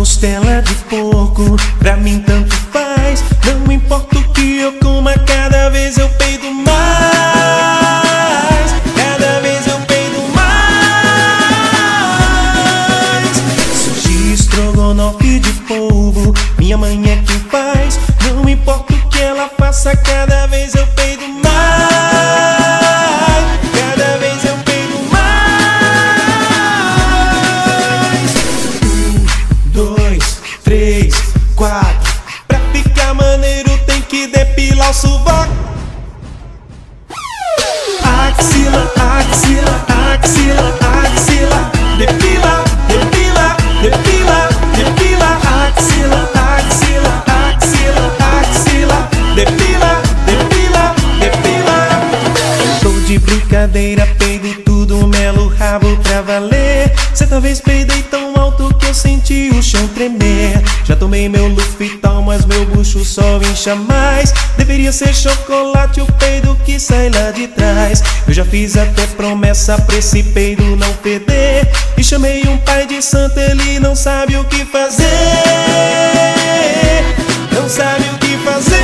costela de porco, pra mim tanto faz. Não importa o que eu coma, cada vez eu peido mais. Cada vez eu peido mais. Sushi, estrogonofe de polvo, minha mãe é quem faz. Não importa o que ela faça, cada vez eu peido mais. Cada vez eu peido mais. 1, 2, 3, 4. Pra ficar maneiro tem que depilar o sovaco. Axila, axila, axila, axila. Depila, depila, depila, depila. Axila, axila, axila, axila. Depila, depila, depila. Tô de brincadeira, peido tudo, melo o rabo pra valer. Cê talvez peidei tão alto que eu senti o chão tremer. Já tomei meu Lufital, mas meu bucho só incha mais. Deveria ser chocolate o peido que sai lá de trás. Eu já fiz até promessa pra esse peido não perder. E chamei um pai de santo, ele não sabe o que fazer. Não sabe o que fazer.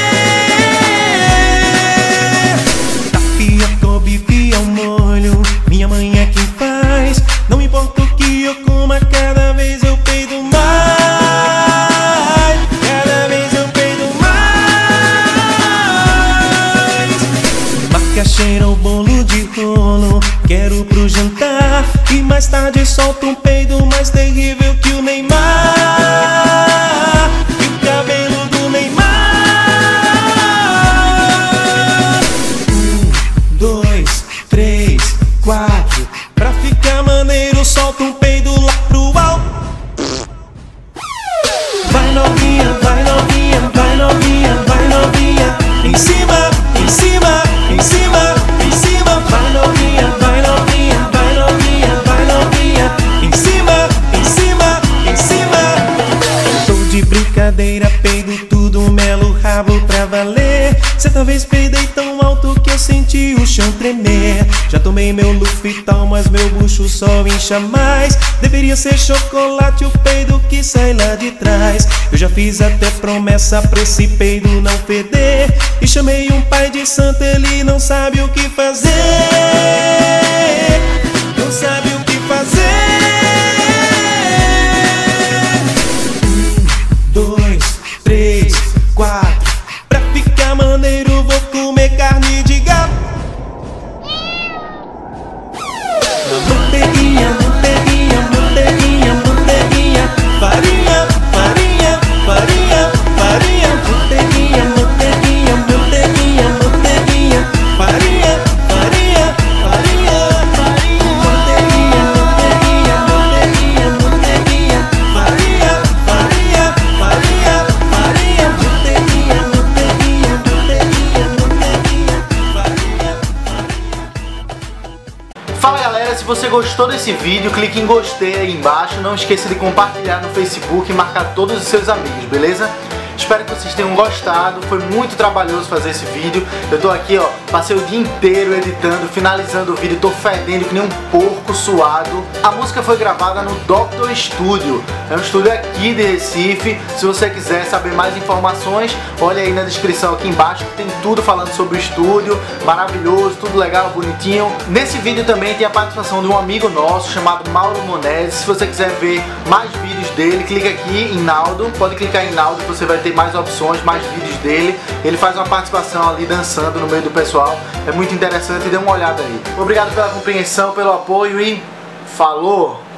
Tapioca, bife ao molho, minha mãe é quem faz. Não importa o que eu coma, cada vez eu peido mais. Cada vez eu peido mais. Macaxeira ou bolo de rolo, quero pro jantar. E mais tarde solto um peido mais terrível que o Neymar. E o cabelo do Neymar. 1, 2, 3, 4. Pra ficar maneiro, solta um peido lá pro alto. Vai novinha, vai novinha, vai novinha, vai novinha. Em cima, em cima, em cima, em cima. Vai novinha, vai novinha, vai novinha, vai novinha. Em cima, em cima, em cima. Tô de brincadeira, peido tudo, melo o rabo pra valer. Cê talvez peidei tão alto que eu senti o chão tremer. Já tomei meu Lufital, mas meu bucho só incha mais. Deveria ser chocolate o peido que sai lá de trás. Eu já fiz até promessa pra esse peido não perder. E chamei um pai de santo, ele não sabe o que fazer. Não sabe o que fazer. 1, 2, 3, 4. Pra ficar maneiro vou comer carne de gato. Manteiguinha, manteiguinha, manteiguinha, manteiguinha. Farinha, farinha, farinha, farinha. Manteiguinha, manteiguinha, manteiguinha, manteiguinha. Farinha, farinha, farinha, farinha. Manteiguinha, manteiguinha, manteiguinha, manteiguinha. Farinha, farinha, farinha, farinha. Manteiguinha, manteiguinha, manteiguinha, manteiguinha. Farinha, farinha. Fala galera, se você gostou desse vídeo, clique em gostei aí embaixo. Não esqueça de compartilhar no Facebook e marcar todos os seus amigos, beleza? Espero que vocês tenham gostado, foi muito trabalhoso fazer esse vídeo. Eu tô aqui, ó, passei o dia inteiro editando, finalizando o vídeo, tô fedendo que nem um porco suado. A música foi gravada no Doctor Studio, é um estúdio aqui de Recife. Se você quiser saber mais informações, olha aí na descrição aqui embaixo, tem tudo falando sobre o estúdio, maravilhoso, tudo legal, bonitinho. Nesse vídeo também tem a participação de um amigo nosso chamado Mauro Monese. Se você quiser ver mais vídeos dele, clica aqui em Naldo, pode clicar em Naldo que você vai ter mais opções, mais vídeos dele. Ele faz uma participação ali dançando no meio do pessoal, é muito interessante, dê uma olhada aí. Obrigado pela compreensão, pelo apoio e falou!